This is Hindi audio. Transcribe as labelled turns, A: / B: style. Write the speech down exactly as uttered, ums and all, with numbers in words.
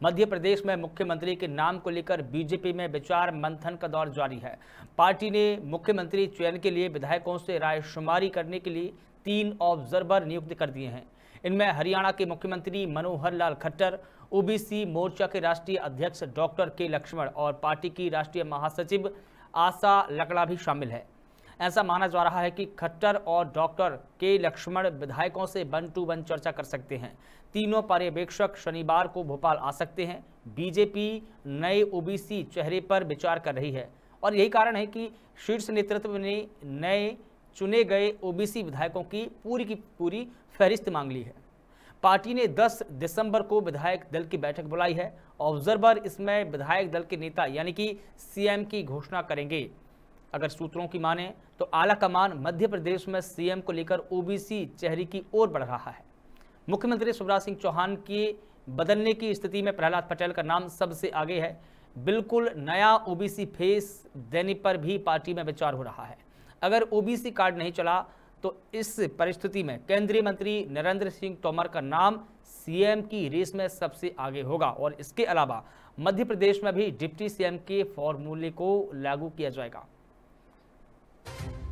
A: मध्य प्रदेश में मुख्यमंत्री के नाम को लेकर बीजेपी में विचार मंथन का दौर जारी है। पार्टी ने मुख्यमंत्री चयन के लिए विधायकों से रायशुमारी करने के लिए तीन ऑब्जर्वर नियुक्त कर दिए हैं। इनमें हरियाणा के मुख्यमंत्री मनोहर लाल खट्टर, ओबीसी मोर्चा के राष्ट्रीय अध्यक्ष डॉक्टर के लक्ष्मण और पार्टी की राष्ट्रीय महासचिव आशा लकड़ा भी शामिल है। ऐसा माना जा रहा है कि खट्टर और डॉक्टर के लक्ष्मण विधायकों से वन टू वन चर्चा कर सकते हैं। तीनों पर्यवेक्षक शनिवार को भोपाल आ सकते हैं। बीजेपी नए ओबीसी चेहरे पर विचार कर रही है और यही कारण है कि शीर्ष नेतृत्व ने नए चुने गए ओबीसी विधायकों की पूरी की पूरी फहरिस्त मांग ली है। पार्टी ने दस दिसंबर को विधायक दल की बैठक बुलाई है। ऑब्जर्वर इसमें विधायक दल के नेता यानी कि सीएम की घोषणा करेंगे। अगर सूत्रों की माने तो आला कमान मध्य प्रदेश में सीएम को लेकर ओबीसी चेहरे की ओर बढ़ रहा है। मुख्यमंत्री शिवराज सिंह चौहान के बदलने की स्थिति में प्रहलाद पटेल का नाम सबसे आगे है। बिल्कुल नया ओबीसी फेस देने पर भी पार्टी में विचार हो रहा है। अगर ओबीसी कार्ड नहीं चला तो इस परिस्थिति में केंद्रीय मंत्री नरेंद्र सिंह तोमर का नाम सीएम की रेस में सबसे आगे होगा और इसके अलावा मध्य प्रदेश में भी डिप्टी सीएम के फॉर्मूले को लागू किया जाएगा।